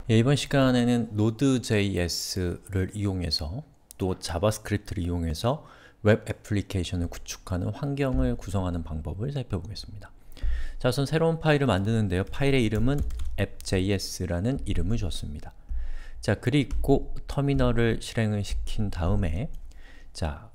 이번 시간에는 Node.js를 이용해서 또 자바스크립트를 이용해서 웹 애플리케이션을 구축하는 환경을 구성하는 방법을 살펴보겠습니다. 자, 우선 새로운 파일을 만드는데요. 파일의 이름은 app.js라는 이름을 줬습니다. 자, 그리고 터미널을 실행을 시킨 다음에 자,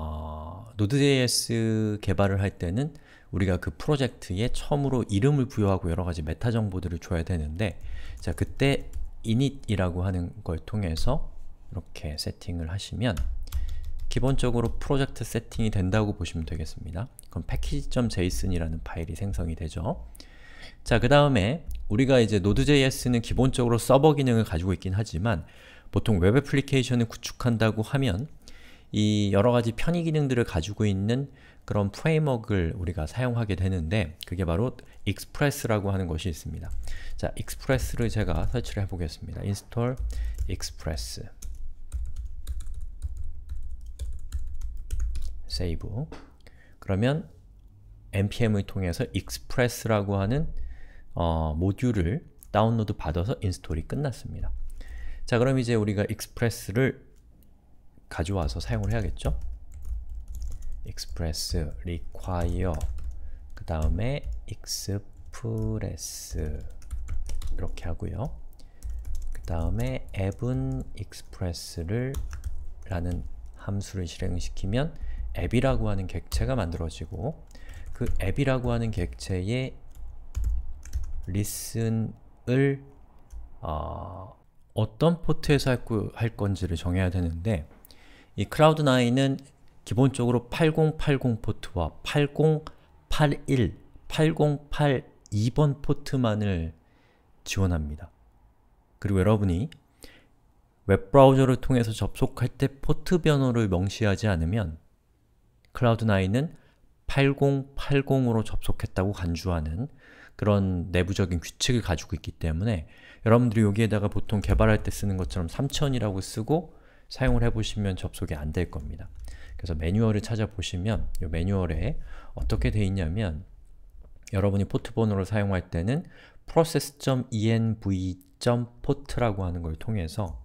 Node.js 개발을 할 때는 우리가 그 프로젝트에 처음으로 이름을 부여하고 여러가지 메타 정보들을 줘야 되는데 자, 그때 init이라고 하는 걸 통해서 이렇게 세팅을 하시면 기본적으로 프로젝트 세팅이 된다고 보시면 되겠습니다. 그럼 package.json이라는 파일이 생성이 되죠. 자, 그 다음에 우리가 이제 Node.js는 기본적으로 서버 기능을 가지고 있긴 하지만 보통 웹 애플리케이션을 구축한다고 하면 이 여러가지 편의 기능들을 가지고 있는 그런 프레임워크를 우리가 사용하게 되는데 그게 바로 express라고 하는 것이 있습니다. 자, express를 제가 설치를 해보겠습니다. install express save 그러면 npm을 통해서 express라고 하는 모듈을 다운로드 받아서 인스톨이 끝났습니다. 자, 그럼 이제 우리가 express를 가져와서 사용을 해야겠죠? express require 그 다음에 express 이렇게 하고요. 그 다음에 app은 express를 라는 함수를 실행시키면 app이라고 하는 객체가 만들어지고 그 app이라고 하는 객체의 listen을 어떤 포트에서 할 건지를 정해야 되는데 이 클라우드9은 기본적으로 8080 포트와 8081, 8082번 포트만을 지원합니다. 그리고 여러분이 웹브라우저를 통해서 접속할 때 포트 번호를 명시하지 않으면 클라우드9은 8080으로 접속했다고 간주하는 그런 내부적인 규칙을 가지고 있기 때문에 여러분들이 여기에다가 보통 개발할 때 쓰는 것처럼 3000이라고 쓰고 사용을 해보시면 접속이 안 될 겁니다. 그래서 매뉴얼을 찾아보시면 이 매뉴얼에 어떻게 되어 있냐면 여러분이 포트 번호를 사용할 때는 process.env.port라고 하는 걸 통해서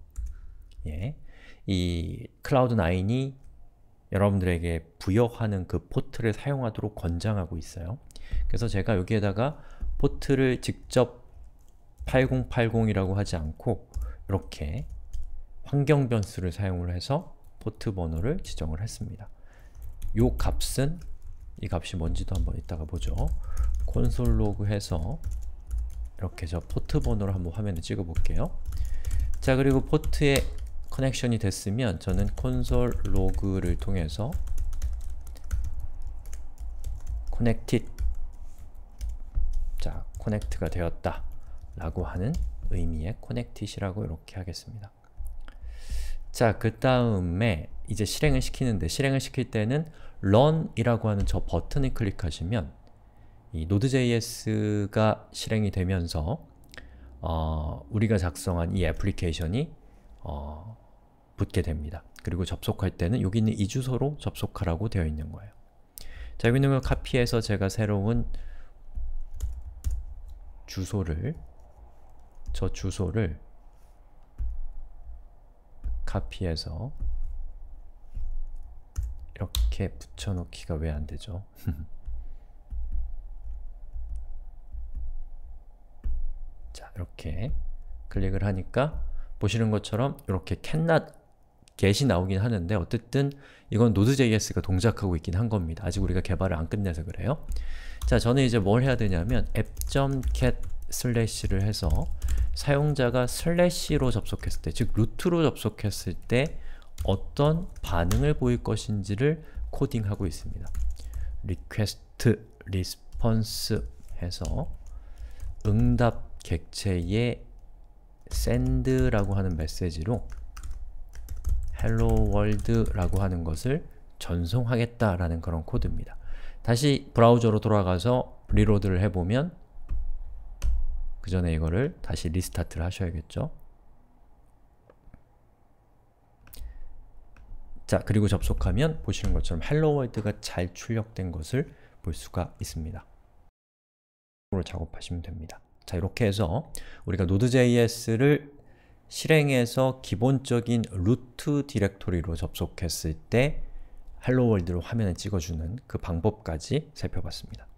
이 클라우드9이 여러분들에게 부여하는 그 포트를 사용하도록 권장하고 있어요. 그래서 제가 여기에다가 포트를 직접 8080이라고 하지 않고 이렇게 환경 변수를 사용을 해서 포트 번호를 지정을 했습니다. 요 값은 이 값이 뭔지도 한번 이따가 보죠. 콘솔 로그 해서 이렇게 저 포트 번호를 한번 화면에 찍어 볼게요. 자, 그리고 포트에 커넥션이 됐으면 저는 콘솔 로그를 통해서 connected 자, connect가 되었다 라고 하는 의미의 connected이라고 이렇게 하겠습니다. 자, 그 다음에 이제 실행을 시키는데 실행을 시킬 때는 run 이라고 하는 저 버튼을 클릭하시면 이 Node.js가 실행이 되면서 우리가 작성한 이 애플리케이션이 붙게 됩니다. 그리고 접속할 때는 여기 있는 이 주소로 접속하라고 되어 있는 거예요. 자, 여기 있는 걸 카피해서 제가 새로운 주소를 저 주소를 카피해서 이렇게 붙여놓기가 왜 안 되죠? 자, 이렇게 클릭을 하니까 보시는 것처럼 이렇게 cannot get이 나오긴 하는데 어쨌든 이건 Node.js가 동작하고 있긴 한 겁니다. 아직 우리가 개발을 안 끝내서 그래요. 자, 저는 이제 뭘 해야 되냐면 app.get 슬래시를 해서 사용자가 슬래시로 접속했을 때, 즉 루트로 접속했을 때 어떤 반응을 보일 것인지를 코딩하고 있습니다. request response 해서 응답 객체에 send라고 하는 메시지로 hello world 라고 하는 것을 전송하겠다라는 그런 코드입니다. 다시 브라우저로 돌아가서 리로드를 해보면 그 전에 이거를 다시 리스타트를 하셔야겠죠. 자, 그리고 접속하면 보시는 것처럼 hello world가 잘 출력된 것을 볼 수가 있습니다. 작업하시면 됩니다. 자, 이렇게 해서 우리가 Node.js를 실행에서 기본적인 루트 디렉토리로 접속했을 때 헬로 월드로 화면에 찍어주는 그 방법까지 살펴봤습니다.